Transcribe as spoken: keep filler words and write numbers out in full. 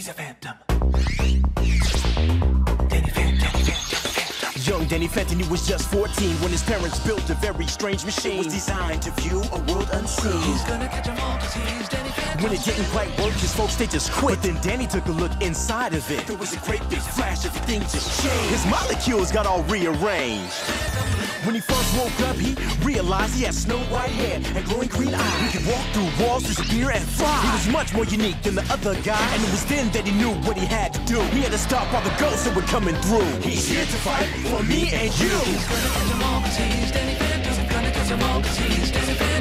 he's a phantom. Danny Phantom, Danny Phantom, Phantom. Young Danny Phantom, he was just fourteen when his parents built a very strange machine. It was designed to view a world unseen. He's gonna catch 'em all 'cause he's Danny Phantom. When it didn't quite work, his folks, they just quit. But then Danny took a look inside of it. There was a great big flash, everything just changed. His molecules got all rearranged. When he first woke up, he realized he had snow white hair and glowing green eyes. He could walk through walls, disappear, and fly. He was much more unique than the other guy, and it was then that he knew what he had to do. He had to stop all the ghosts that were coming through. He's here to fight for me and you. He's gonna catch 'em all 'cause he's Danny Phantom. He's gonna catch 'em all 'cause he's Danny Phantom.